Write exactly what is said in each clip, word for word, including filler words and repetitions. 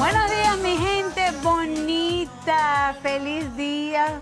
Buenos días, mi gente bonita. Feliz día.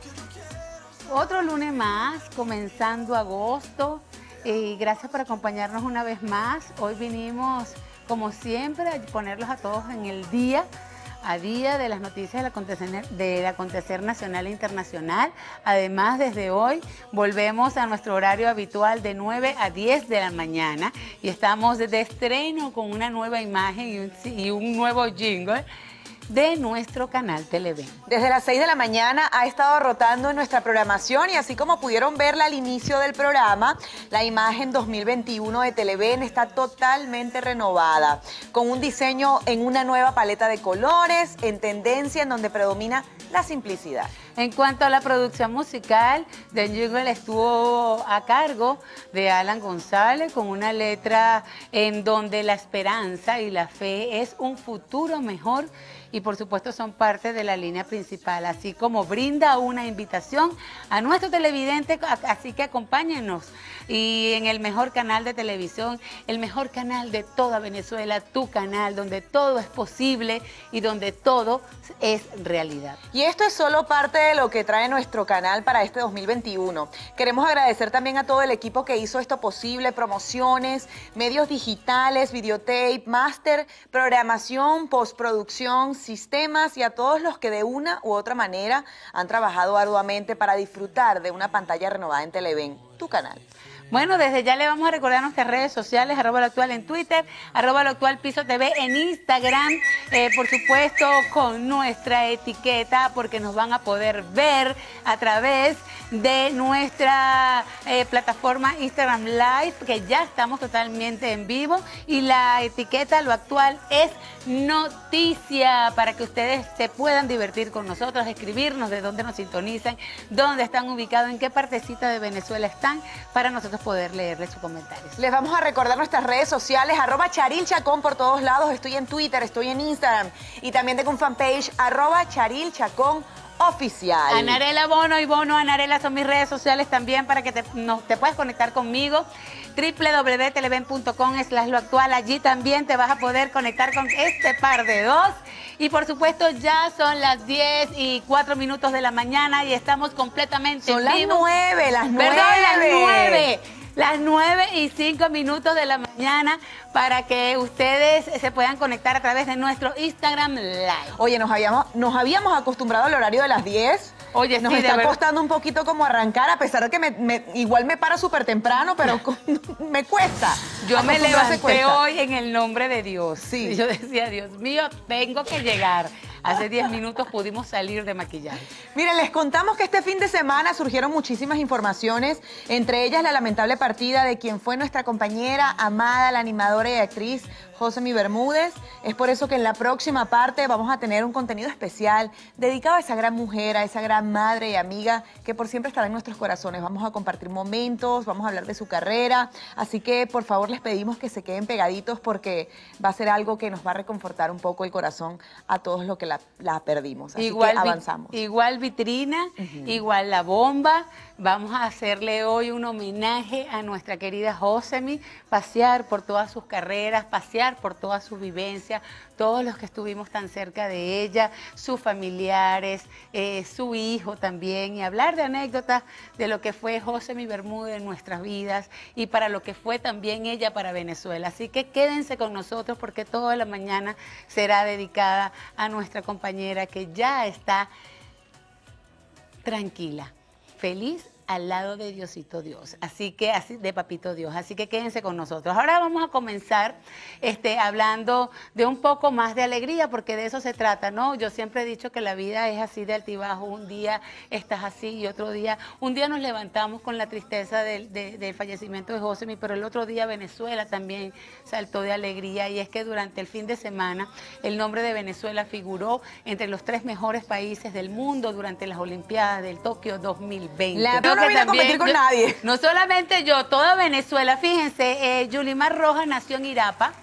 Otro lunes más, comenzando agosto. Y gracias por acompañarnos una vez más. Hoy vinimos, como siempre, a ponerlos a todos en el día a día de las noticias del acontecer, del acontecer nacional e internacional. Además, desde hoy volvemos a nuestro horario habitual de nueve a diez de la mañana y estamos de estreno con una nueva imagen y un, y un nuevo jingle de nuestro canal Televen. Desde las seis de la mañana ha estado rotando en nuestra programación y así como pudieron verla al inicio del programa, la imagen dos mil veintiuno de Televen está totalmente renovada, con un diseño en una nueva paleta de colores, en tendencia en donde predomina la simplicidad. En cuanto a la producción musical, The Jingle estuvo a cargo de Alan González con una letra en donde la esperanza y la fe es un futuro mejor y por supuesto son parte de la línea principal, así como brinda una invitación a nuestro televidente, así que acompáñenos y en el mejor canal de televisión, el mejor canal de toda Venezuela, tu canal, donde todo es posible y donde todo es realidad. Y esto es solo parte de lo que trae nuestro canal para este dos mil veintiuno. Queremos agradecer también a todo el equipo que hizo esto posible, promociones, medios digitales, videotape, máster, programación, postproducción, sistemas y a todos los que de una u otra manera han trabajado arduamente para disfrutar de una pantalla renovada en Televen, tu canal. Bueno, desde ya le vamos a recordar nuestras redes sociales, arroba lo actual en Twitter, arroba lo actual piso T V en Instagram, eh, por supuesto con nuestra etiqueta, porque nos van a poder ver a través de nuestra eh, plataforma Instagram Live, que ya estamos totalmente en vivo, y la etiqueta lo actual es noticia, para que ustedes se puedan divertir con nosotros, escribirnos de dónde nos sintonizan, dónde están ubicados, en qué partecita de Venezuela están, para nosotros poder leerles sus comentarios. Les vamos a recordar nuestras redes sociales, arroba Charil Chacón por todos lados. Estoy en Twitter, estoy en Instagram y también tengo un fanpage, arroba Charil Chacón Oficial. Anarela Bono y Bono Anarela son mis redes sociales también para que te, no, te puedas conectar conmigo. w w w punto televen punto com slash lo actual. Allí también te vas a poder conectar con este par de dos. Y por supuesto ya son las diez y cuatro minutos de la mañana y estamos completamente Son en vivo. las nueve, las nueve. Perdón, las nueve. Las nueve y cinco minutos de la mañana para que ustedes se puedan conectar a través de nuestro Instagram Live. Oye, nos habíamos, nos habíamos acostumbrado al horario de las diez. Oye, nos sí, está de costando un poquito como arrancar, a pesar de que me, me, igual me paro súper temprano, pero me cuesta. Yo me levanté cuesta. hoy en el nombre de Dios. Sí. Y yo decía, Dios mío, tengo que llegar. Hace diez minutos pudimos salir de maquillaje. Miren, les contamos que este fin de semana surgieron muchísimas informaciones, entre ellas la lamentable partida de quien fue nuestra compañera amada, la animadora y actriz Josemi Bermúdez. Es por eso que en la próxima parte vamos a tener un contenido especial dedicado a esa gran mujer, a esa gran madre y amiga que por siempre estará en nuestros corazones. Vamos a compartir momentos, vamos a hablar de su carrera, así que por favor les pedimos que se queden pegaditos porque va a ser algo que nos va a reconfortar un poco el corazón a todos los que la, la perdimos. Así igual, que avanzamos. Igual vitrina, uh-huh. Igual la bomba. Vamos a hacerle hoy un homenaje a nuestra querida Josemi, pasear por todas sus carreras, pasear por toda su vivencia, todos los que estuvimos tan cerca de ella, sus familiares, eh, su hijo también, y hablar de anécdotas de lo que fue Josemi Bermúdez en nuestras vidas y para lo que fue también ella para Venezuela. Así que quédense con nosotros porque toda la mañana será dedicada a nuestra compañera que ya está tranquila, feliz, al lado de Diosito Dios, así que así de Papito Dios, así que quédense con nosotros. Ahora vamos a comenzar este, hablando de un poco más de alegría, porque de eso se trata, ¿no? Yo siempre he dicho que la vida es así de altibajo, un día estás así y otro día, un día nos levantamos con la tristeza del, de, del fallecimiento de Josemi, pero el otro día Venezuela también saltó de alegría, y es que durante el fin de semana el nombre de Venezuela figuró entre los tres mejores países del mundo durante las Olimpiadas del Tokio dos mil veinte. La no voy a competir con yo, nadie. No solamente yo, toda Venezuela. Fíjense, eh, Yulimar Rojas nació en Irapa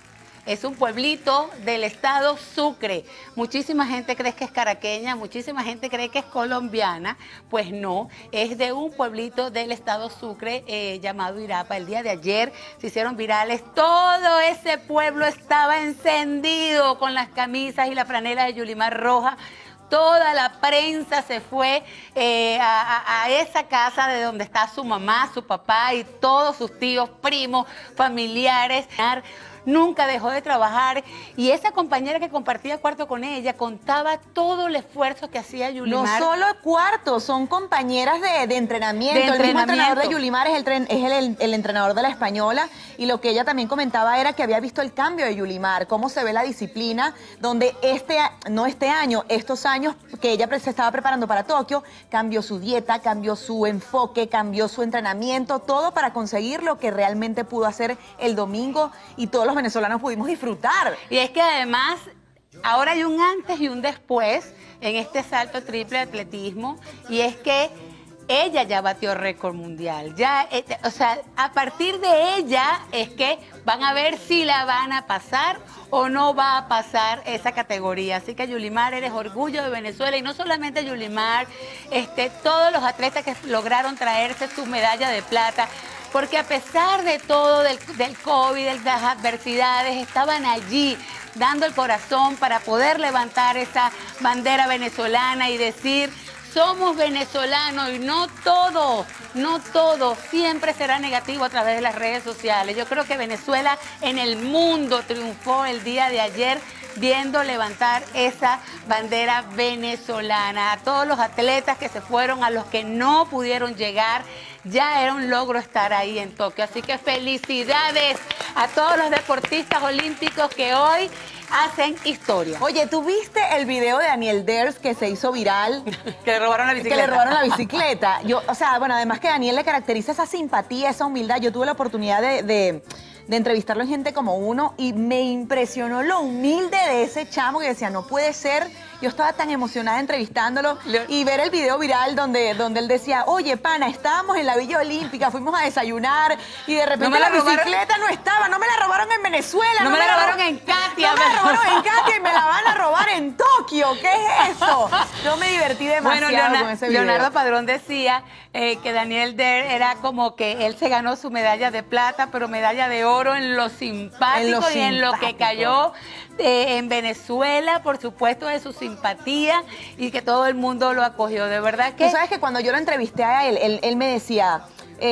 Es un pueblito del estado Sucre. Muchísima gente cree que es caraqueña, muchísima gente cree que es colombiana. Pues no, es de un pueblito del estado Sucre eh, llamado Irapa. El día de ayer se hicieron virales. Todo ese pueblo estaba encendido con las camisas y la franela de Yulimar Roja. Toda la prensa se fue eh, a, a, a esa casa de donde está su mamá, su papá y todos sus tíos, primos, familiares. Nunca dejó de trabajar y esa compañera que compartía cuarto con ella contaba todo el esfuerzo que hacía Yulimar. No solo cuarto, son compañeras de, de, entrenamiento. de entrenamiento. El mismo entrenador de Yulimar es, el, tren, es el, el, el entrenador de la española y lo que ella también comentaba era que había visto el cambio de Yulimar, cómo se ve la disciplina, donde este, no este año, estos años que ella se estaba preparando para Tokio, cambió su dieta, cambió su enfoque, cambió su entrenamiento, todo para conseguir lo que realmente pudo hacer el domingo y todos los venezolanos pudimos disfrutar. Y es que además ahora hay un antes y un después en este salto triple de atletismo y es que ella ya batió récord mundial. Ya, eh, o sea, a partir de ella es que van a ver si la van a pasar o no va a pasar esa categoría. Así que Yulimar, eres orgullo de Venezuela y no solamente Yulimar, este, todos los atletas que lograron traerse su medalla de plata. Porque a pesar de todo, del, del COVID, de las adversidades, estaban allí dando el corazón para poder levantar esa bandera venezolana y decir, somos venezolanos y no todo, no todo siempre será negativo a través de las redes sociales. Yo creo que Venezuela en el mundo triunfó el día de ayer viendo levantar esa bandera venezolana. A todos los atletas que se fueron, a los que no pudieron llegar, ya era un logro estar ahí en Tokio. Así que felicidades a todos los deportistas olímpicos que hoy hacen historia. Oye, ¿tú viste el video de Daniel Ders que se hizo viral? Que le robaron la bicicleta. Que le robaron la bicicleta. Yo, o sea, bueno, además que a Daniel le caracteriza esa simpatía, esa humildad. Yo tuve la oportunidad de... de de entrevistarlo en Gente Como Uno y me impresionó lo humilde de ese chamo que decía, no puede ser, yo estaba tan emocionada entrevistándolo Le... y ver el video viral donde, donde él decía, oye, pana, estábamos en la Villa Olímpica, fuimos a desayunar y de repente no la, la bicicleta robaron... no estaba, no me la robaron en Venezuela. No, no me la robaron en Katia. No me la robaron en Katia y me la van a robar en Tokio, ¿qué es eso? Yo me divertí demasiado bueno, Leonardo, con ese video. Leonardo Padrón decía eh, que Daniel Der era como que él se ganó su medalla de plata, pero medalla de oro en lo simpático en lo y simpático. En lo que cayó eh, en Venezuela, por supuesto, de su simpatía y que todo el mundo lo acogió. De verdad que... Tú sabes que cuando yo lo entrevisté a él, él, él me decía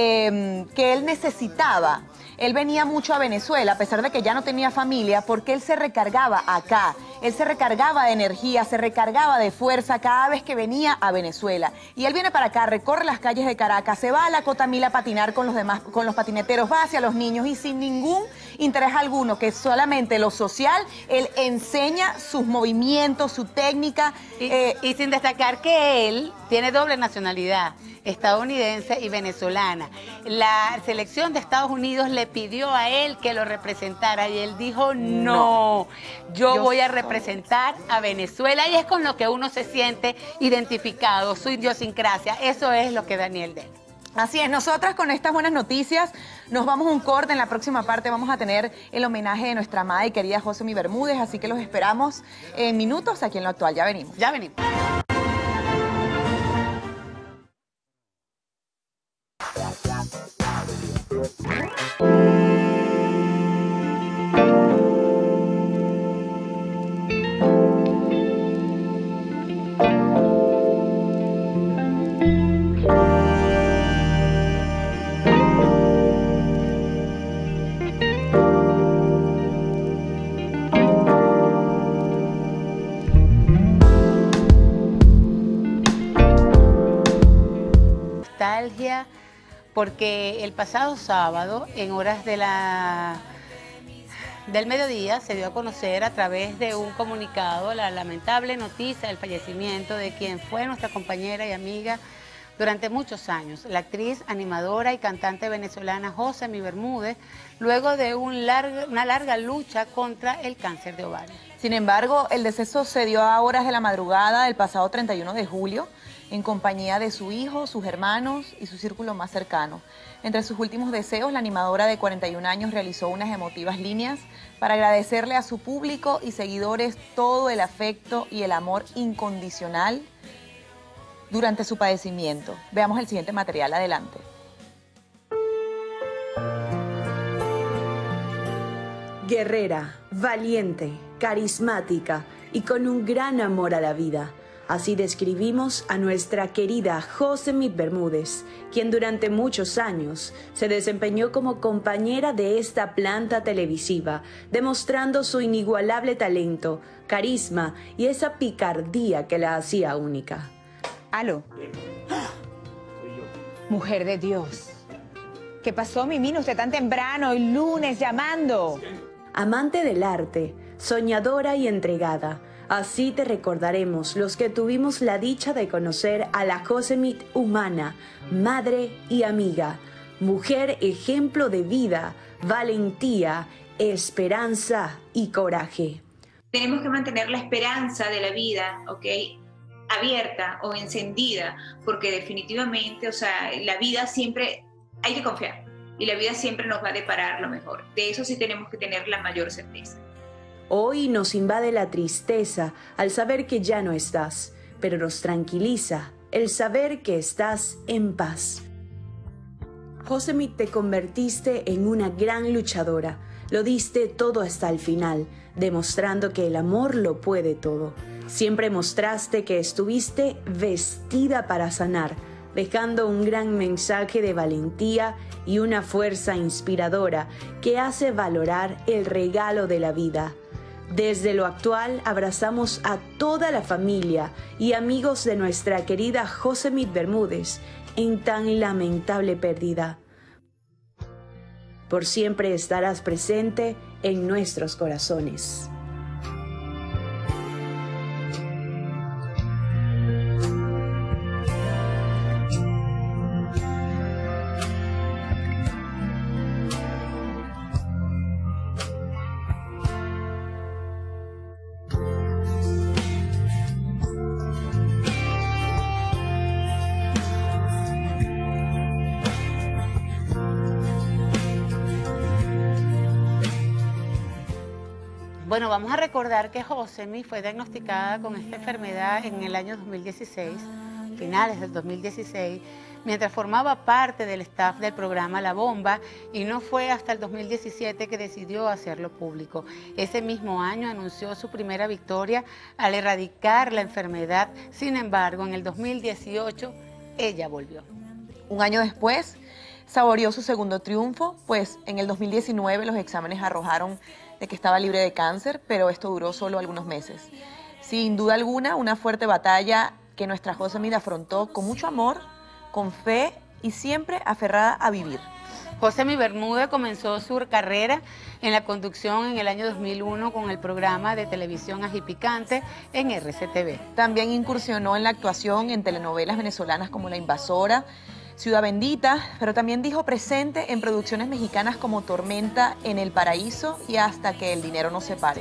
eh, que él necesitaba, él venía mucho a Venezuela, a pesar de que ya no tenía familia, porque él se recargaba acá. Él se recargaba de energía, se recargaba de fuerza cada vez que venía a Venezuela. Y él viene para acá, recorre las calles de Caracas, se va a la Cotamil a patinar con los demás, con los patineteros, va hacia los niños y sin ningún interés alguno, que solamente lo social, él enseña sus movimientos, su técnica. Y, eh, y sin destacar que él tiene doble nacionalidad, estadounidense y venezolana. La selección de Estados Unidos le pidió a él que lo representara y él dijo, no, no yo, yo voy a representar a Venezuela y es con lo que uno se siente identificado, su idiosincrasia. Eso es lo que Daniel Der. Así es, nosotras con estas buenas noticias nos vamos a un corte. En la próxima parte vamos a tener el homenaje de nuestra amada y querida Josemi Bermúdez, así que los esperamos en minutos aquí en Lo Actual. Ya venimos. Ya venimos. Nostalgia, porque el pasado sábado, en horas de la, del mediodía, se dio a conocer a través de un comunicado la lamentable noticia del fallecimiento de quien fue nuestra compañera y amiga durante muchos años, la actriz, animadora y cantante venezolana Josemi Bermúdez, luego de un larga, una larga lucha contra el cáncer de ovario. Sin embargo, el deceso se dio a horas de la madrugada del pasado treinta y uno de julio. en compañía de su hijo, sus hermanos y su círculo más cercano. Entre sus últimos deseos, la animadora de cuarenta y un años realizó unas emotivas líneas para agradecerle a su público y seguidores todo el afecto y el amor incondicional durante su padecimiento. Veamos el siguiente material, adelante. Guerrera, valiente, carismática y con un gran amor a la vida. Así describimos a nuestra querida Josemit Bermúdez, quien durante muchos años se desempeñó como compañera de esta planta televisiva, demostrando su inigualable talento, carisma y esa picardía que la hacía única. Aló. Mujer de Dios. ¿Qué pasó, Mimino? Usted tan temprano, el lunes, llamando. Amante del arte, soñadora y entregada, así te recordaremos los que tuvimos la dicha de conocer a la Josemit humana, madre y amiga, mujer ejemplo de vida, valentía, esperanza y coraje. Tenemos que mantener la esperanza de la vida, ¿ok?, abierta o encendida, porque definitivamente, o sea, la vida siempre hay que confiar y la vida siempre nos va a deparar lo mejor. De eso sí tenemos que tener la mayor certeza. Hoy nos invade la tristeza al saber que ya no estás, pero nos tranquiliza el saber que estás en paz. Josemit, te convertiste en una gran luchadora. Lo diste todo hasta el final, demostrando que el amor lo puede todo. Siempre mostraste que estuviste vestida para sanar, dejando un gran mensaje de valentía y una fuerza inspiradora que hace valorar el regalo de la vida. Desde lo actual abrazamos a toda la familia y amigos de nuestra querida Josemit Bermúdez en tan lamentable pérdida. Por siempre estarás presente en nuestros corazones. Bueno, vamos a recordar que Josemit fue diagnosticada con esta enfermedad en el año dos mil dieciséis, finales del dos mil dieciséis, mientras formaba parte del staff del programa La Bomba, y no fue hasta el dos mil diecisiete que decidió hacerlo público. Ese mismo año anunció su primera victoria al erradicar la enfermedad. Sin embargo, en el dos mil dieciocho ella volvió. Un año después saboreó su segundo triunfo, pues en el dos mil diecinueve los exámenes arrojaron de que estaba libre de cáncer, pero esto duró solo algunos meses. Sin duda alguna, una fuerte batalla que nuestra Josemit afrontó con mucho amor, con fe y siempre aferrada a vivir. Josemit Bermúdez comenzó su carrera en la conducción en el año dos mil uno con el programa de televisión Ají Picante en R C T V. También incursionó en la actuación en telenovelas venezolanas como La Invasora, Ciudad Bendita, pero también dijo presente en producciones mexicanas como Tormenta en el Paraíso y Hasta que el dinero nos separe.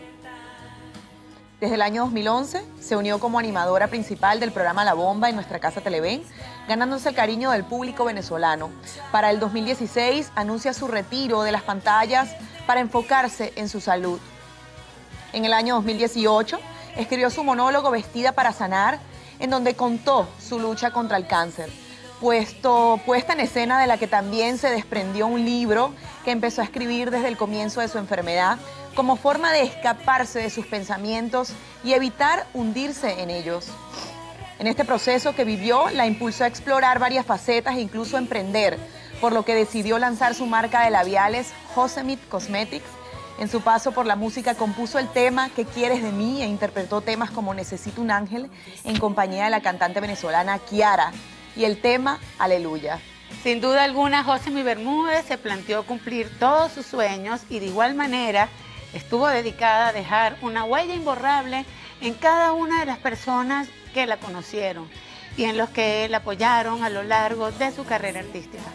Desde el año dos mil once se unió como animadora principal del programa La Bomba en nuestra casa Televen, ganándose el cariño del público venezolano. Para el dos mil dieciséis anuncia su retiro de las pantallas para enfocarse en su salud. En el año dos mil dieciocho escribió su monólogo Vestida para sanar, en donde contó su lucha contra el cáncer. Puesto, puesta en escena de la que también se desprendió un libro que empezó a escribir desde el comienzo de su enfermedad, como forma de escaparse de sus pensamientos y evitar hundirse en ellos. En este proceso que vivió, la impulsó a explorar varias facetas e incluso a emprender, por lo que decidió lanzar su marca de labiales, Josemit Cosmetics. En su paso por la música compuso el tema ¿Qué quieres de mí? E interpretó temas como Necesito un ángel en compañía de la cantante venezolana Kiara, y el tema Aleluya. Sin duda alguna, Josemit Bermúdez se planteó cumplir todos sus sueños y de igual manera estuvo dedicada a dejar una huella imborrable en cada una de las personas que la conocieron y en los que la apoyaron a lo largo de su carrera artística.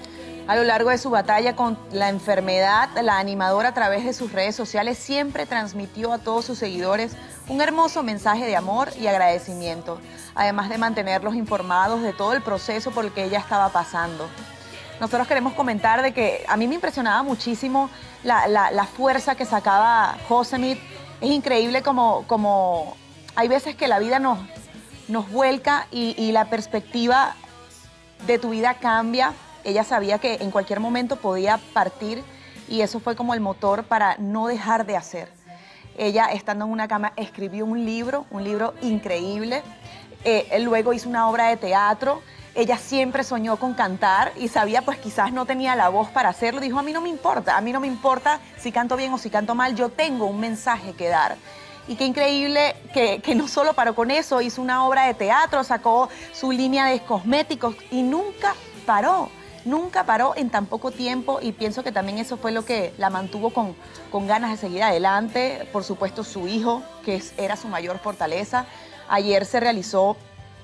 A lo largo de su batalla con la enfermedad, la animadora a través de sus redes sociales siempre transmitió a todos sus seguidores un hermoso mensaje de amor y agradecimiento, además de mantenerlos informados de todo el proceso por el que ella estaba pasando. Nosotros queremos comentar de que a mí me impresionaba muchísimo la, la, la fuerza que sacaba Josemi. Es increíble como, como hay veces que la vida nos, nos vuelca y, y la perspectiva de tu vida cambia. Ella sabía que en cualquier momento podía partir y eso fue como el motor para no dejar de hacer. Ella, estando en una cama, escribió un libro, un libro increíble. Eh, luego hizo una obra de teatro. Ella siempre soñó con cantar y sabía, pues quizás no tenía la voz para hacerlo. Dijo, a mí no me importa, a mí no me importa si canto bien o si canto mal, yo tengo un mensaje que dar. Y qué increíble que, que no solo paró con eso, hizo una obra de teatro, sacó su línea de cosméticos y nunca paró. Nunca paró en tan poco tiempo y pienso que también eso fue lo que la mantuvo con, con ganas de seguir adelante. Por supuesto, su hijo, que es, era su mayor fortaleza. Ayer se realizó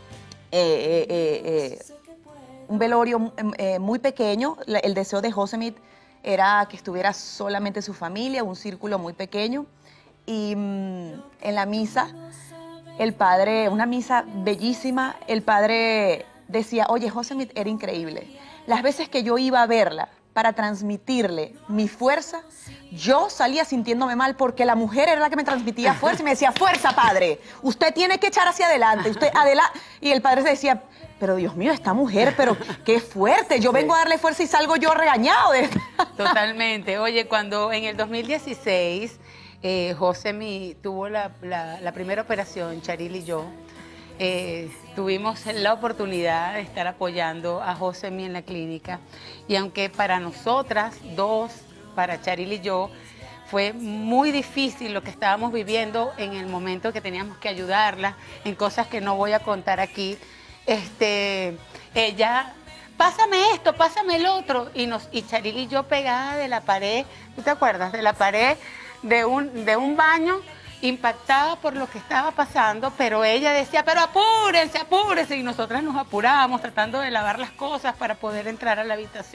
eh, eh, eh, un velorio eh, muy pequeño. El deseo de Josemi era que estuviera solamente su familia, un círculo muy pequeño. Y mmm, en la misa, el padre, una misa bellísima, el padre decía, oye, Josemi era increíble. Las veces que yo iba a verla para transmitirle mi fuerza, yo salía sintiéndome mal porque la mujer era la que me transmitía fuerza y me decía, fuerza, padre, usted tiene que echar hacia adelante, usted adelante. Y el padre decía, pero Dios mío, esta mujer, pero qué fuerte, yo vengo a darle fuerza y salgo yo regañado de esta. Totalmente. Oye, cuando en el dos mil dieciséis eh, Josemi tuvo la, la, la primera operación, Charil y yo, Eh, tuvimos la oportunidad de estar apoyando a Josemi en la clínica y aunque para nosotras dos, para Charil y yo, fue muy difícil lo que estábamos viviendo en el momento que teníamos que ayudarla en cosas que no voy a contar aquí, este, ella, pásame esto, pásame el otro, y, nos, y Charil y yo pegada de la pared, ¿tú te acuerdas? De la pared de un, de un baño, impactada por lo que estaba pasando, pero ella decía, pero apúrense, apúrense, y nosotras nos apurábamos tratando de lavar las cosas para poder entrar a la habitación.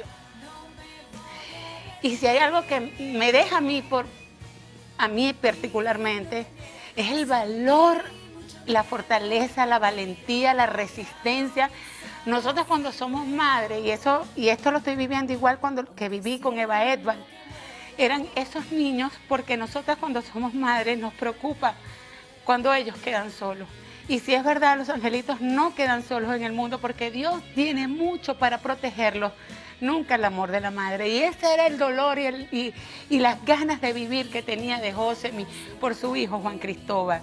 Y si hay algo que me deja a mí, por, a mí particularmente, es el valor, la fortaleza, la valentía, la resistencia. Nosotras cuando somos madres, y, eso, y esto lo estoy viviendo igual cuando, que viví con Eva Edward, eran esos niños, porque nosotras cuando somos madres nos preocupa cuando ellos quedan solos. Y si es verdad, los angelitos no quedan solos en el mundo porque Dios tiene mucho para protegerlos, nunca el amor de la madre. Y ese era el dolor y, el, y, y las ganas de vivir que tenía de Josemi por su hijo Juan Cristóbal.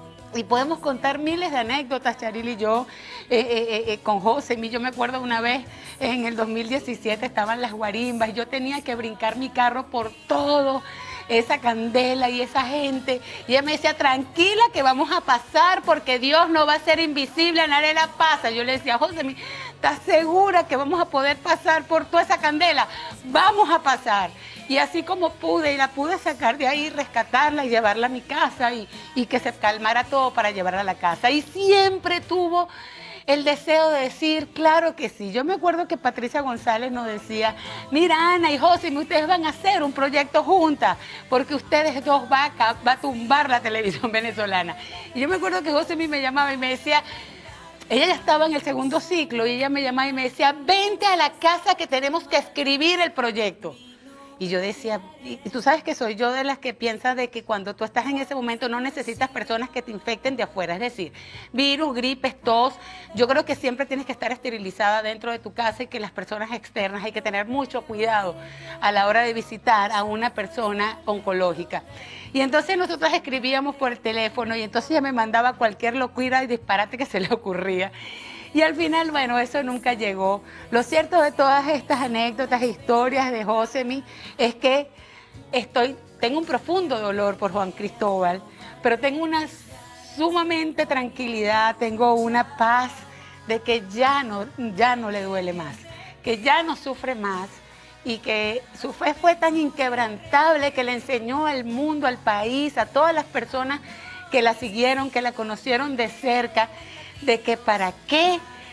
Y podemos contar miles de anécdotas, Charil y yo, eh, eh, eh, con Josemi. Yo me acuerdo una vez, en el dos mil diecisiete, estaban las guarimbas, y yo tenía que brincar mi carro por todo, esa candela y esa gente. Y ella me decía, tranquila que vamos a pasar, porque Dios no va a ser invisible, nadie la pasa. Yo le decía, Josemi, ¿estás segura que vamos a poder pasar por toda esa candela? Vamos a pasar. Y así como pude, y la pude sacar de ahí, rescatarla y llevarla a mi casa y, y que se calmara todo para llevarla a la casa. Y siempre tuvo el deseo de decir, claro que sí. Yo me acuerdo que Patricia González nos decía, mira, Ana y Josemi, ustedes van a hacer un proyecto juntas, porque ustedes dos van a, va a tumbar la televisión venezolana. Y yo me acuerdo que Josemi me llamaba y me decía, ella ya estaba en el segundo ciclo, y ella me llamaba y me decía, vente a la casa que tenemos que escribir el proyecto. Y yo decía, y tú sabes que soy yo de las que piensa de que cuando tú estás en ese momento no necesitas personas que te infecten de afuera, es decir, virus, gripes, tos. Yo creo que siempre tienes que estar esterilizada dentro de tu casa y que las personas externas hay que tener mucho cuidado a la hora de visitar a una persona oncológica. Y entonces nosotros escribíamos por el teléfono y entonces ella me mandaba cualquier locura y disparate que se le ocurría. Y al final, bueno, eso nunca llegó. Lo cierto de todas estas anécdotas e historias de Josemi es que estoy, tengo un profundo dolor por Juan Cristóbal, pero tengo una sumamente tranquilidad, tengo una paz de que ya no, ya no le duele más, que ya no sufre más y que su fe fue tan inquebrantable que le enseñó al mundo, al país, a todas las personas que la siguieron, que la conocieron de cerca, de que para qué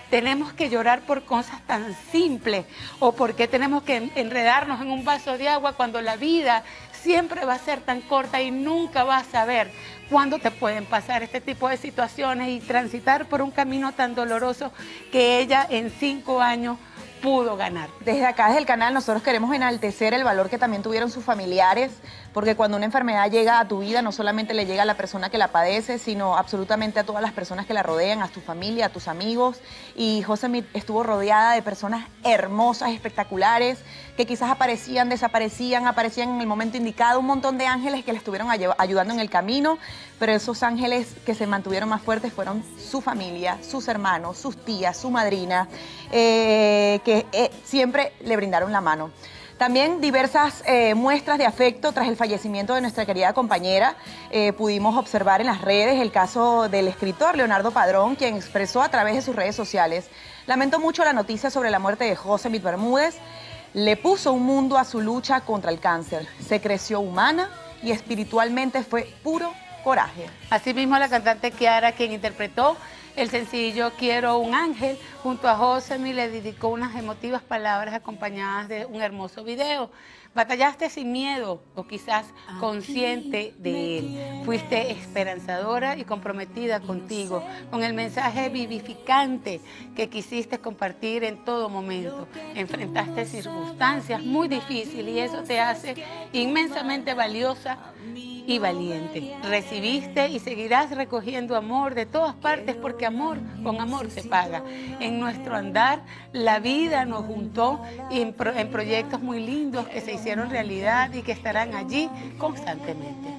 tenemos que llorar por cosas tan simples? ¿O por qué tenemos que enredarnos en un vaso de agua cuando la vida siempre va a ser tan corta y nunca vas a saber cuándo te pueden pasar este tipo de situaciones y transitar por un camino tan doloroso que ella en cinco años pudo ganar? Desde acá, desde el canal, nosotros queremos enaltecer el valor que también tuvieron sus familiares, porque cuando una enfermedad llega a tu vida, no solamente le llega a la persona que la padece, sino absolutamente a todas las personas que la rodean, a tu familia, a tus amigos. Y Josemit estuvo rodeada de personas hermosas, espectaculares, que quizás aparecían, desaparecían, aparecían en el momento indicado, un montón de ángeles que le estuvieron ayudando en el camino, pero esos ángeles que se mantuvieron más fuertes fueron su familia, sus hermanos, sus tías, su madrina, eh, que eh, siempre le brindaron la mano. También diversas eh, muestras de afecto tras el fallecimiento de nuestra querida compañera. Eh, pudimos observar en las redes el caso del escritor Leonardo Padrón, quien expresó a través de sus redes sociales: lamento mucho la noticia sobre la muerte de Josemit Bermúdez. Le puso un mundo a su lucha contra el cáncer. Se creció humana y espiritualmente fue puro coraje. Asimismo, la cantante Kiara, quien interpretó el sencillo Quiero un ángel, junto a Josemit, le dedicó unas emotivas palabras acompañadas de un hermoso video. Batallaste sin miedo o quizás consciente de él. Fuiste esperanzadora y comprometida contigo, con el mensaje vivificante que quisiste compartir en todo momento. Enfrentaste circunstancias muy difíciles y eso te hace inmensamente valiosa y valiente. Recibiste y seguirás recogiendo amor de todas partes, porque amor con amor se paga. En nuestro andar, la vida nos juntó en, pro, en proyectos muy lindos que se hicieron realidad y que estarán allí constantemente.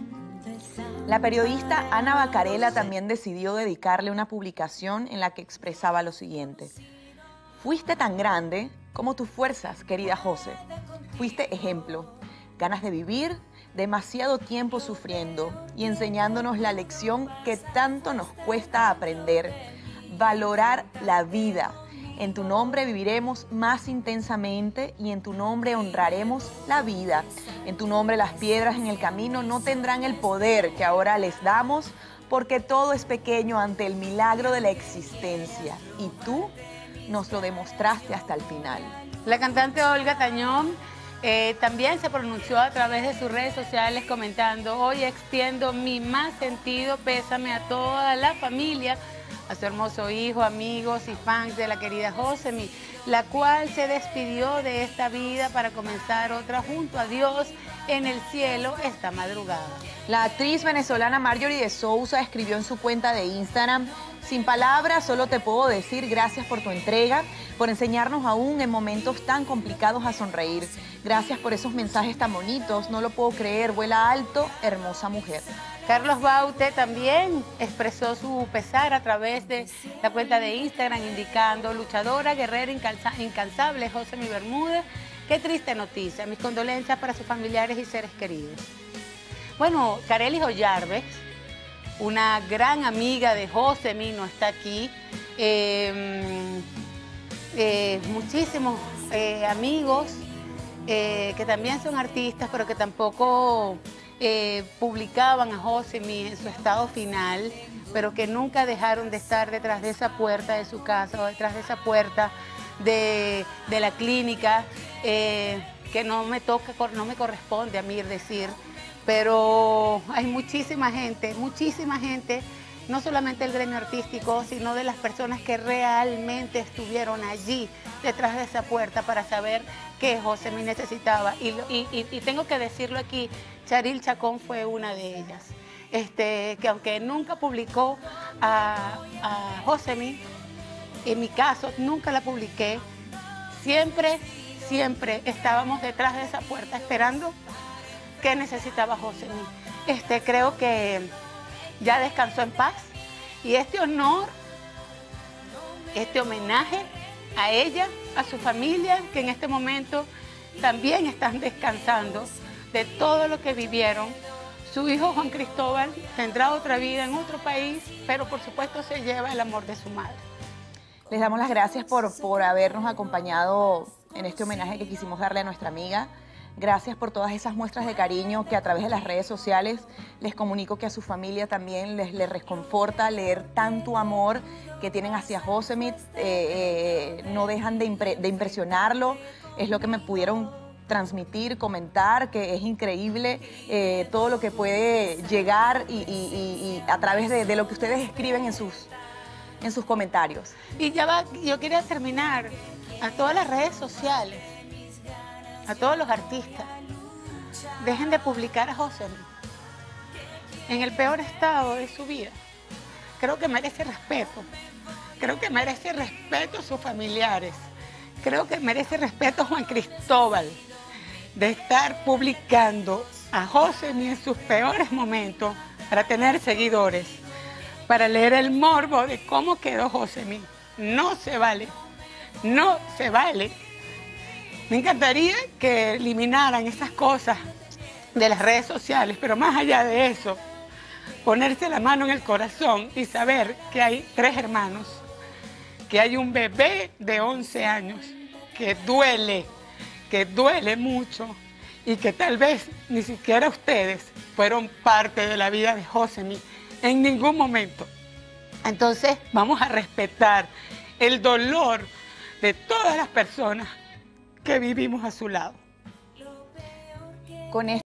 La periodista Ana Bacarela también decidió dedicarle una publicación en la que expresaba lo siguiente: fuiste tan grande como tus fuerzas, querida José. Fuiste ejemplo, ganas de vivir, demasiado tiempo sufriendo y enseñándonos la lección que tanto nos cuesta aprender: valorar la vida. En tu nombre viviremos más intensamente y en tu nombre honraremos la vida. En tu nombre las piedras en el camino no tendrán el poder que ahora les damos, porque todo es pequeño ante el milagro de la existencia y tú nos lo demostraste hasta el final. La cantante Olga Tañón Eh, también se pronunció a través de sus redes sociales comentando: hoy extiendo mi más sentido pésame a toda la familia, a su hermoso hijo, amigos y fans de la querida Josemit, la cual se despidió de esta vida para comenzar otra junto a Dios en el cielo esta madrugada. La actriz venezolana Marjorie de Sousa escribió en su cuenta de Instagram: sin palabras, solo te puedo decir gracias por tu entrega, por enseñarnos aún en momentos tan complicados a sonreír. Gracias por esos mensajes tan bonitos, no lo puedo creer, vuela alto, hermosa mujer. Carlos Baute también expresó su pesar a través de la cuenta de Instagram, indicando: luchadora, guerrera, incansable, Josemit Bermúdez, qué triste noticia, mis condolencias para sus familiares y seres queridos. Bueno, Karely Ollarves, una gran amiga de Josemit, no está aquí. Eh, eh, muchísimos eh, amigos eh, que también son artistas, pero que tampoco eh, publicaban a Josemit en su estado final, pero que nunca dejaron de estar detrás de esa puerta de su casa o detrás de esa puerta de, de la clínica, eh, que no me toca, no me corresponde a mí decir. Pero hay muchísima gente, muchísima gente, no solamente del gremio artístico, sino de las personas que realmente estuvieron allí, detrás de esa puerta, para saber qué Josemit necesitaba. Y, y, y tengo que decirlo aquí, Charil Chacón fue una de ellas, este, que aunque nunca publicó a, a Josemit, en mi caso nunca la publiqué, siempre, siempre estábamos detrás de esa puerta esperando qué necesitaba Josemit. Este, creo que ya descansó en paz y este honor, este homenaje a ella, a su familia, que en este momento también están descansando de todo lo que vivieron. Su hijo Juan Cristóbal tendrá otra vida en otro país, pero por supuesto se lleva el amor de su madre. Les damos las gracias por, por habernos acompañado en este homenaje que quisimos darle a nuestra amiga. Gracias por todas esas muestras de cariño que a través de las redes sociales les comunico que a su familia también les, les reconforta leer tanto amor que tienen hacia Josemit. Eh, eh, no dejan de, impre, de impresionarlo. Es lo que me pudieron transmitir, comentar, que es increíble eh, todo lo que puede llegar y, y, y, y a través de, de lo que ustedes escriben en sus, en sus comentarios. Y ya va, yo quería terminar a todas las redes sociales, a todos los artistas, dejen de publicar a Josemit en el peor estado de su vida. Creo que merece respeto, creo que merece respeto a sus familiares, creo que merece respeto a Juan Cristóbal de estar publicando a Josemit en sus peores momentos para tener seguidores, para leer el morbo de cómo quedó Josemit. No se vale, no se vale. Me encantaría que eliminaran esas cosas de las redes sociales, pero más allá de eso, ponerse la mano en el corazón y saber que hay tres hermanos, que hay un bebé de once años, que duele, que duele mucho y que tal vez ni siquiera ustedes fueron parte de la vida de Josemit en ningún momento. Entonces vamos a respetar el dolor de todas las personas que vivimos a su lado. Con esto.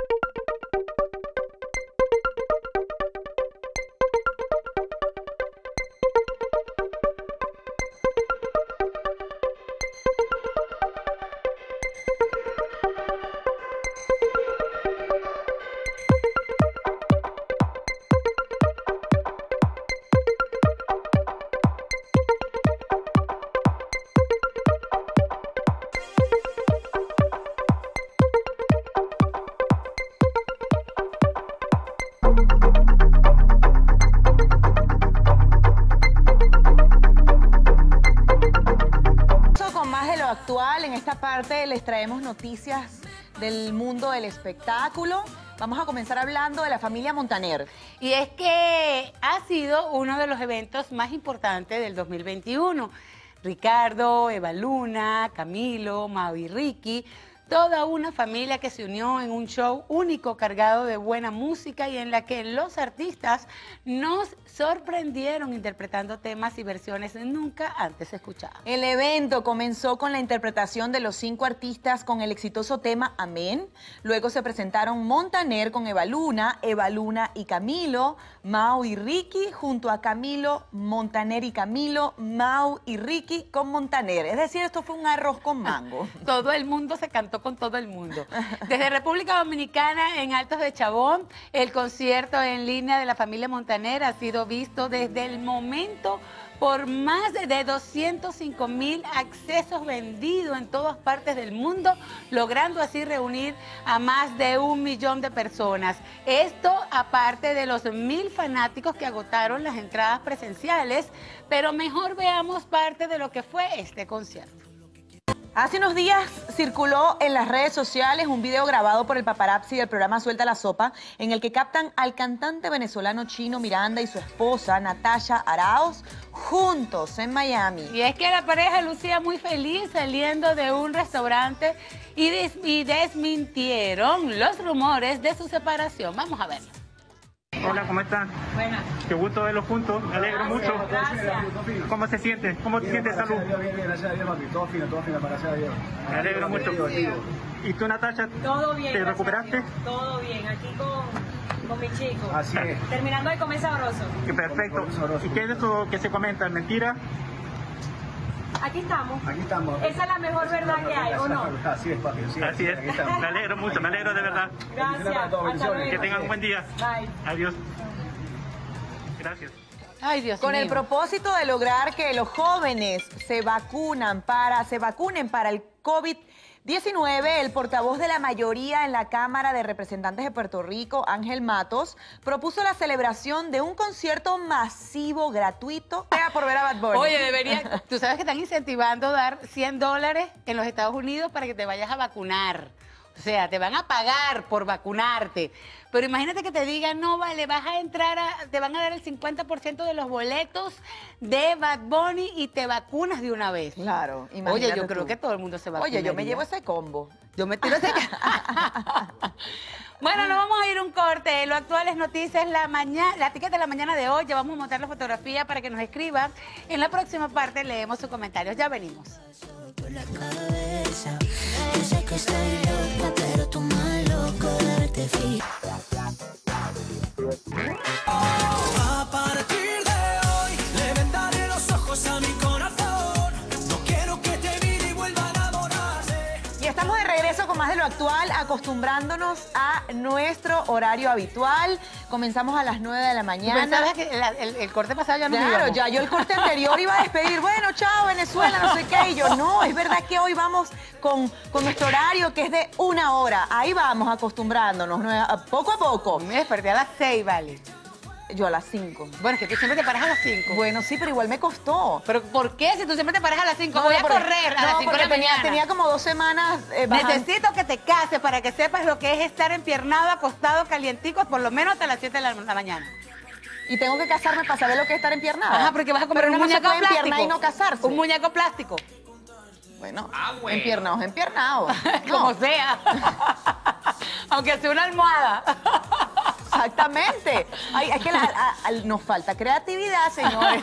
Actual, en esta parte les traemos noticias del mundo del espectáculo. Vamos a comenzar hablando de la familia Montaner. Y es que ha sido uno de los eventos más importantes del dos mil veintiuno. Ricardo, Eva Luna, Camilo, Mau y Ricky, toda una familia que se unió en un show único cargado de buena música y en la que los artistas nos sorprendieron interpretando temas y versiones nunca antes escuchadas. El evento comenzó con la interpretación de los cinco artistas con el exitoso tema Amén. Luego se presentaron Montaner con Eva Luna, Eva Luna y Camilo, Mau y Ricky junto a Camilo, Montaner y Camilo, Mau y Ricky con Montaner. Es decir, esto fue un arroz con mango. Todo el mundo se cantó con todo el mundo. Desde República Dominicana, en Altos de Chabón, el concierto en línea de la familia Montaner ha sido visto desde el momento por más de doscientos cinco mil accesos vendidos en todas partes del mundo, logrando así reunir a más de un millón de personas. Esto aparte de los mil fanáticos que agotaron las entradas presenciales, pero mejor veamos parte de lo que fue este concierto. Hace unos días circuló en las redes sociales un video grabado por el paparazzi del programa Suelta la Sopa, en el que captan al cantante venezolano Chino Miranda y su esposa Natasha Arauz juntos en Miami. Y es que la pareja lucía muy feliz saliendo de un restaurante y, des y desmintieron los rumores de su separación. Vamos a verlo. Hola, ¿cómo están? Buenas. Qué gusto verlos juntos, me alegro mucho. Gracias. ¿Cómo se siente? ¿Cómo te sientes, salud? Bien, bien, gracias a Dios, papi. Todo fino, todo fino, gracias a Dios. Me alegro mucho. ¿Y tú, Natasha? Todo bien. ¿Te recuperaste? Todo bien, aquí con, con mi chico. Así es. Terminando de comer sabroso. Qué perfecto. ¿Y qué es eso que se comenta? ¿Mentira? Aquí estamos. Aquí estamos. Esa es la mejor verdad que hay, ¿o no? Así es, papi. Así es. Así es. Aquí estamos. Me alegro mucho, me alegro de verdad. Gracias. Hasta luego. Que tengan un buen día. Bye. Adiós. Gracias. Ay, Dios Con mío. el propósito de lograr que los jóvenes se vacunan para, se vacunen para el COVID diecinueve, el portavoz de la mayoría en la Cámara de Representantes de Puerto Rico, Ángel Matos, propuso la celebración de un concierto masivo gratuito por ver a Bad Bunny. Oye, debería, tú sabes que están incentivando a dar cien dólares en los Estados Unidos para que te vayas a vacunar. O sea, te van a pagar por vacunarte. Pero imagínate que te digan, no, vale, vas a entrar, a, te van a dar el cincuenta por ciento de los boletos de Bad Bunny y te vacunas de una vez. Claro, Oye, imagínate yo creo tú. que todo el mundo se vacuna. Oye, yo me llevo ese combo. Yo me tiro seca. Bueno, nos vamos a ir un corte. Lo actual es noticias la mañana, la etiqueta de la mañana de hoy. Ya vamos a montar la fotografía para que nos escriban. En la próxima parte leemos sus comentarios. Ya venimos. Por la cabeza. Yo sé que estoy loca, pero tú más loco de verte fija. A partir de hoy le vendaré los ojos a mi corazón. No quiero que te mire y vuelva a enamorarse. Y estamos de regreso con más de lo actual, acostumbrándonos a nuestro horario habitual. Comenzamos a las nueve de la mañana. ¿Pensabas que el, el, el corte pasado ya no Claro, íbamos? ya yo el corte anterior iba a despedir. Bueno, chao, Venezuela, no sé qué. Y yo, no, es verdad que hoy vamos con, con nuestro horario que es de una hora. Ahí vamos acostumbrándonos, ¿no? Poco a poco. Me desperté a las seis, vale. Yo a las cinco. Bueno, es que tú siempre te paras a las cinco. Bueno, sí, pero igual me costó. ¿Pero por qué? Si tú siempre te paras a las cinco, No, voy no, a porque- correr a no, las cinco de porque la tenía, mañana. tenía como dos semanas eh, bajando. Necesito que te cases para que sepas lo que es estar empiernado, acostado, calientico, por lo menos hasta las siete de la, la mañana. Y tengo que casarme para saber lo que es estar empiernada. Ajá, porque vas a comer Pero un uno no se muñeco puede empiernar plástico. y no casarse. Un muñeco plástico. Bueno, empiernados, empiernados. Como No, sea. Aunque sea una almohada. exactamente. Ay, es que la- a- a- nos falta creatividad, señores.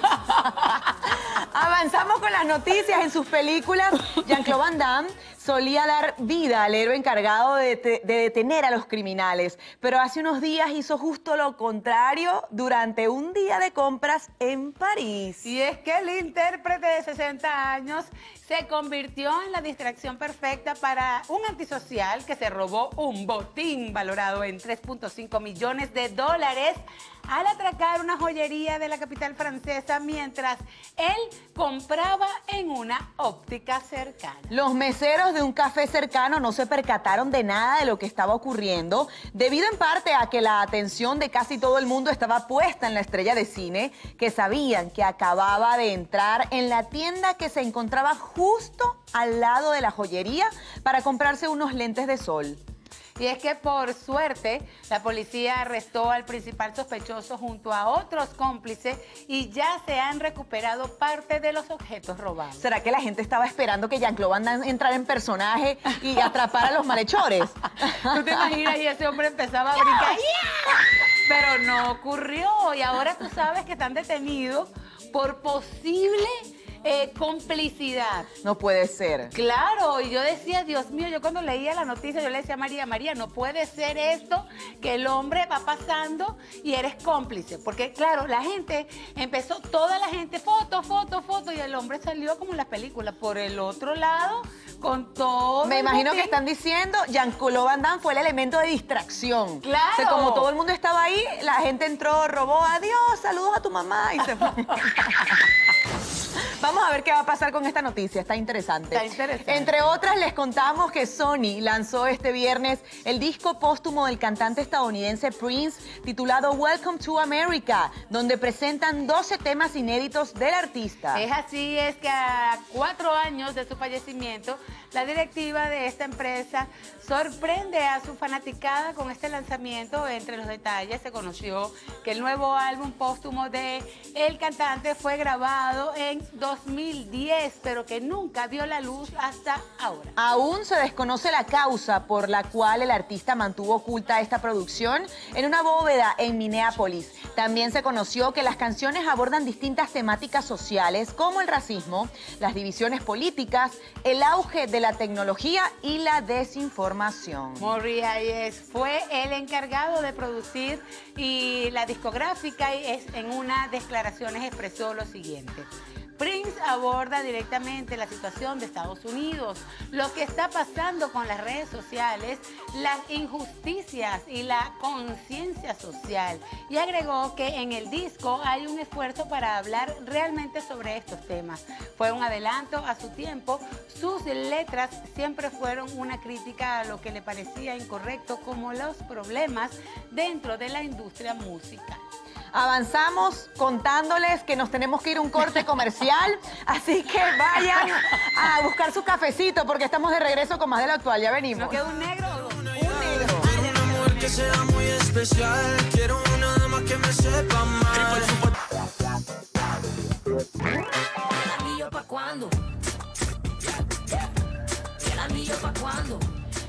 Avanzamos con las noticias. En sus películas, Jean-Claude Van Damme solía dar vida al héroe encargado de, de- de detener a los criminales. Pero hace unos días hizo justo lo contrario durante un día de compras en París. Y es que el intérprete de sesenta años se convirtió en la distracción perfecta para un antisocial que se robó un botín valorado en tres punto cinco millones de dólares al atracar una joyería de la capital francesa mientras él compraba en una óptica cercana. Los meseros de un café cercano no se percataron de nada de lo que estaba ocurriendo, debido en parte a que la atención de casi todo el mundo estaba puesta en la estrella de cine, que sabían que acababa de entrar en la tienda que se encontraba justo al lado de la joyería para comprarse unos lentes de sol. Y es que por suerte la policía arrestó al principal sospechoso junto a otros cómplices y ya se han recuperado parte de los objetos robados. ¿Será que la gente estaba esperando que Jean-Claude Van Damme entrara en personaje y atrapara a los malhechores? ¿Tú te imaginas? Y ese hombre empezaba a brincar. Pero no ocurrió. Y ahora tú sabes que están detenidos por posible eh, complicidad. No puede ser. Claro, y yo decía, Dios mío, yo cuando leía la noticia, yo le decía a María, María, no puede ser esto, que el hombre va pasando y eres cómplice. Porque, claro, la gente empezó, toda la gente, foto, foto, foto, y el hombre salió como en las películas, por el otro lado, con todo. Me el imagino que botín. están diciendo, Jean-Claude Van Damme fue el elemento de distracción. Claro. O sea, como todo el mundo estaba ahí, la gente entró, robó, adiós, saludos a tu mamá y se fue. Vamos a ver qué va a pasar con esta noticia, está interesante. Está interesante. Entre otras, les contamos que Sony lanzó este viernes el disco póstumo del cantante estadounidense Prince, titulado Welcome to America, donde presentan doce temas inéditos del artista. Es así, es que a cuatro años de su fallecimiento, la directiva de esta empresa sorprende a su fanaticada con este lanzamiento. Entre los detalles se conoció que el nuevo álbum póstumo de el cantante fue grabado en dos mil diez, pero que nunca vio la luz hasta ahora. Aún se desconoce la causa por la cual el artista mantuvo oculta esta producción en una bóveda en Minneapolis. También se conoció que las canciones abordan distintas temáticas sociales como el racismo, las divisiones políticas, el auge de la tecnología y la desinformación. Morri Hayes fue el encargado de producir y la discográfica y es, en unas declaraciones expresó lo siguiente. Prince aborda directamente la situación de Estados Unidos, lo que está pasando con las redes sociales, las injusticias y la conciencia social. Y agregó que en el disco hay un esfuerzo para hablar realmente sobre estos temas. Fue un adelanto a su tiempo. Sus letras siempre fueron una crítica a lo que le parecía incorrecto, como los problemas dentro de la industria musical. Avanzamos contándoles que nos tenemos que ir a un corte comercial, así que vayan a buscar su cafecito porque estamos de regreso con más de lo actual. Ya venimos. ¿No queda un negro? Un negro. Quiero una mujer que sea muy especial. Quiero una dama que me sepa mal. ¿El anillo pa' cuándo? ¿El anillo pa' cuándo?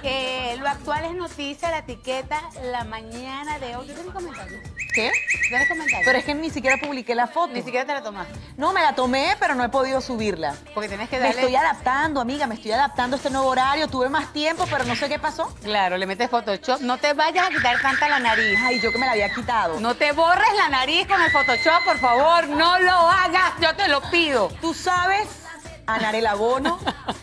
Eh, lo actual es noticia, la etiqueta La Mañana de hoy. ¿Tú tienes comentarios? ¿Qué? ¿Tienes comentarios? Pero es que ni siquiera publiqué la foto. Ni siquiera te la tomaste. No, me la tomé, pero no he podido subirla. Porque tienes que Me darle... estoy adaptando, amiga, me estoy adaptando a este nuevo horario. Tuve más tiempo, pero no sé qué pasó. Claro, le metes Photoshop. No te vayas a quitar tanta la nariz. Ay, yo que me la había quitado. No te borres la nariz con el Photoshop, por favor. No lo hagas, yo te lo pido. Tú sabes, Anarela Bono,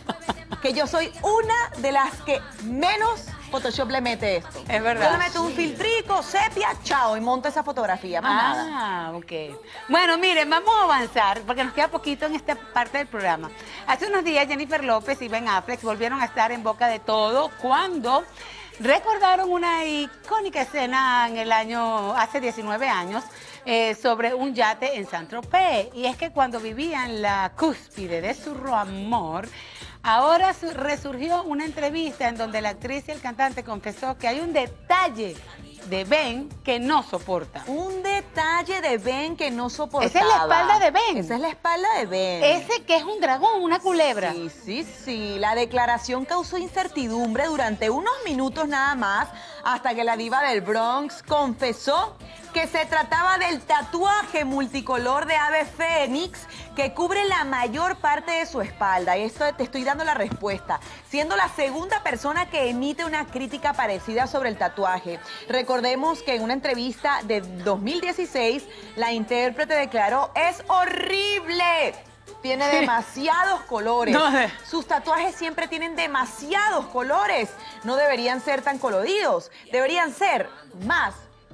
que yo soy una de las que menos Photoshop le mete esto. Es verdad. Yo le meto un filtrico, sepia, chao, y monto esa fotografía, más nada. Ah, ok. Bueno, miren, vamos a avanzar porque nos queda poquito en esta parte del programa. Hace unos días Jennifer López y Ben Affleck volvieron a estar en boca de todo cuando recordaron una icónica escena en el año, hace diecinueve años, eh, sobre un yate en Saint-Tropez. Y es que cuando vivían la cúspide de su amor, ahora su- resurgió una entrevista en donde la actriz y el cantante confesó que hay un detalle de Ben que no soporta. Un detalle de Ben que no soportaba. Esa es la espalda de Ben. Esa es la espalda de Ben. Ese que es un dragón, una culebra. Sí, sí, sí. La declaración causó incertidumbre durante unos minutos nada más, hasta que la diva del Bronx confesó que se trataba del tatuaje multicolor de ave fénix que cubre la mayor parte de su espalda. Y esto te estoy dando la respuesta, siendo la segunda persona que emite una crítica parecida sobre el tatuaje. Recordemos que en una entrevista de dos mil dieciséis, la intérprete declaró: "Es horrible. Tiene Sí. demasiados colores. No, eh. Sus tatuajes siempre tienen demasiados colores. No deberían ser tan coloridos. Deberían ser más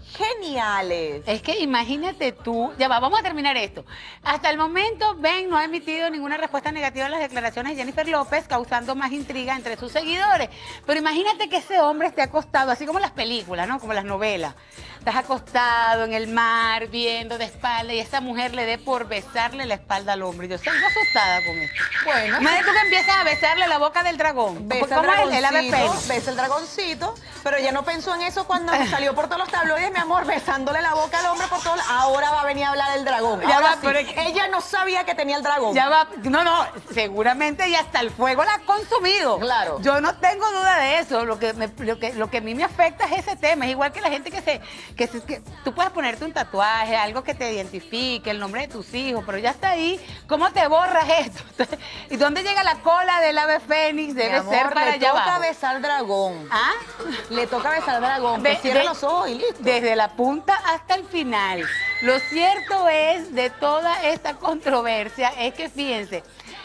geniales". Es que imagínate tú, ya va, vamos a terminar esto. Hasta el momento, Ben no ha emitido ninguna respuesta negativa a las declaraciones de Jennifer López, causando más intriga entre sus seguidores. Pero imagínate que ese hombre esté acostado, así como las películas, ¿no? Como las novelas. Estás acostado en el mar, viendo de espalda, y esa mujer le dé por besarle la espalda al hombre. Yo salgo asustada con esto. Bueno, Imagínate tú que empiezas a besarle la boca del dragón. besa el ¿Cómo es? El ave dragoncito, fénix. besa el dragoncito, pero ella no pensó en eso cuando salió por todos los tabloides, mi amor, besándole la boca al hombre por todos. Ahora va a venir a hablar el dragón. Ya Ahora va, sí. pero es que- Ella no sabía que tenía el dragón. Ya va, no, no, seguramente ya hasta el fuego la ha consumido. Claro. Yo no tengo duda de eso. Lo que, me- lo que, lo que a mí me afecta es ese tema. Es igual que la gente que se, que se- que tú puedes ponerte un tatuaje, algo que te identifique, el nombre de tus hijos, pero ya está ahí. ¿Cómo te borras esto? ¿Y dónde llega la cola del ave fénix? Mi Debe amor, ser para le allá toca abajo. besar dragón. ¿Ah? Le toca besar dragón. Ve- Que cierre ve- los ojos y listo. Desde la punta hasta el final. Lo cierto es, de toda esta controversia, es que fíjense,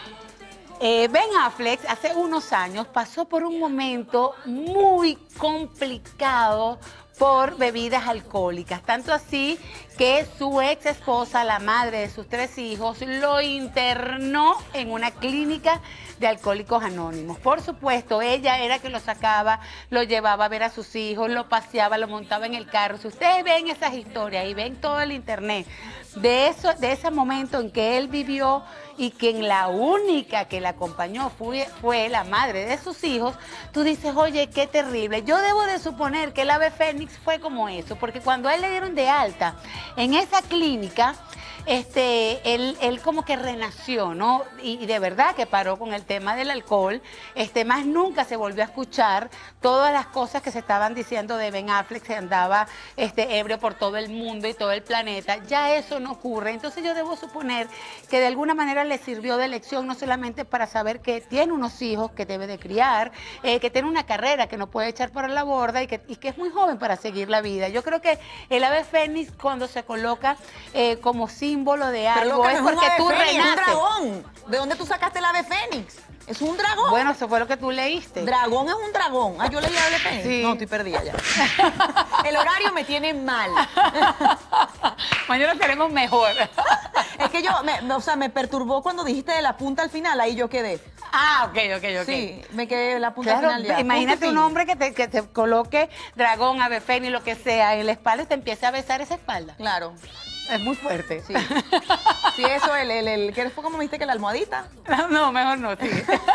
eh, Ben Affleck hace unos años pasó por un momento muy complicado por bebidas alcohólicas, tanto así que su ex esposa, la madre de sus tres hijos, lo internó en una clínica de Alcohólicos Anónimos. Por supuesto, ella era que lo sacaba, lo llevaba a ver a sus hijos, lo paseaba, lo montaba en el carro. Si ustedes ven esas historias y ven todo el internet de, eso, de ese momento en que él vivió y que en la única que la acompañó fue, fue la madre de sus hijos, tú dices, oye, qué terrible. Yo debo de suponer que el ave fénix fue como eso, porque cuando a él le dieron de alta en esa clínica, este, él, él como que renació, ¿no? Y, y de verdad que paró con el tema del alcohol, este, más nunca se volvió a escuchar todas las cosas que se estaban diciendo de Ben Affleck, se andaba este, ebrio por todo el mundo y todo el planeta, ya eso no ocurre. Entonces yo debo suponer que de alguna manera le sirvió de lección, no solamente para saber que tiene unos hijos que debe de criar, eh, que tiene una carrera que no puede echar por la borda y que, y que es muy joven para seguir la vida. Yo creo que el ave fénix, cuando se coloca eh, como símbolo de Pero algo, lo que es no es un porque ave tú fénix, es un renaces. dragón. ¿De dónde tú sacaste el ave fénix? Es un dragón. Bueno, eso fue lo que tú leíste. Dragón es un dragón. Ah, yo leí ave fénix. Sí. No, estoy perdida ya. El horario me tiene mal. Mañana tenemos mejor. Es que yo, me, me- o sea, me perturbó cuando dijiste de la punta al final, ahí yo quedé. Ah, ok, ok, ok. Sí, me quedé de la punta Claro, al final ya. imagínate Punto y un fin. hombre que te, que te coloque dragón, ave fénix, lo que sea, en la espalda y te empiece a besar esa espalda. Claro. Es muy fuerte. Sí. Sí, eso, el, el, el ¿qué fue como me dijiste que la almohadita? No, mejor no, sí.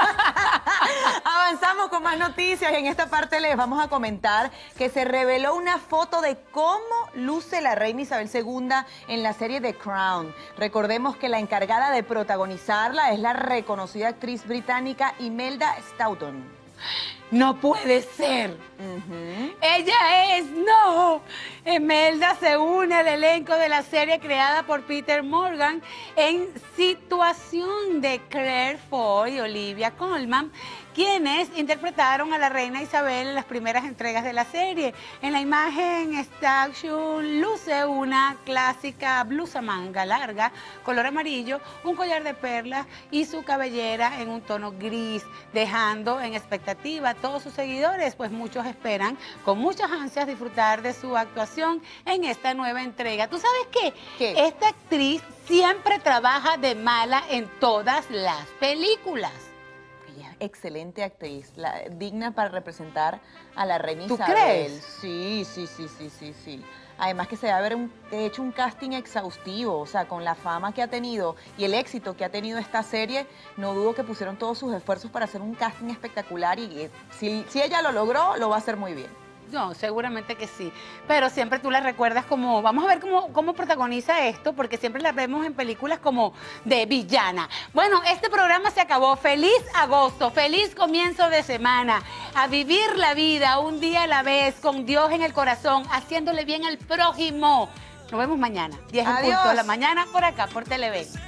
Avanzamos con más noticias y en esta parte les vamos a comentar que se reveló una foto de cómo luce la reina Isabel segunda en la serie The Crown. Recordemos que la encargada de protagonizarla es la reconocida actriz británica Imelda Staunton. No puede ser. Ujú. Ella es, no. Imelda se une al elenco de la serie creada por Peter Morgan en situación de Claire Foy y Olivia Colman, quienes interpretaron a la reina Isabel en las primeras entregas de la serie. En la imagen, Statue luce una clásica blusa manga larga, color amarillo, un collar de perlas y su cabellera en un tono gris, dejando en expectativa a todos sus seguidores, pues muchos esperan con muchas ansias disfrutar de su actuación en esta nueva entrega. ¿Tú sabes qué? ¿Qué? Esta actriz siempre trabaja de mala en todas las películas. Ella es excelente actriz, la- digna para representar a la reina ¿Tú Isabel. crees? Sí, sí, sí, sí, sí, sí. Además que se va a haber un- hecho un casting exhaustivo, o sea, con la fama que ha tenido y el éxito que ha tenido esta serie, no dudo que pusieron todos sus esfuerzos para hacer un casting espectacular y eh, si, si ella lo logró, lo va a hacer muy bien. No, seguramente que sí. Pero siempre tú la recuerdas como, vamos a ver cómo, cómo protagoniza esto, porque siempre la vemos en películas como de villana. Bueno, este programa se acabó. Feliz agosto, feliz comienzo de semana. A vivir la vida un día a la vez, con Dios en el corazón, haciéndole bien al prójimo. Nos vemos mañana, diez en Adiós. punto de la mañana, por acá, por Televen.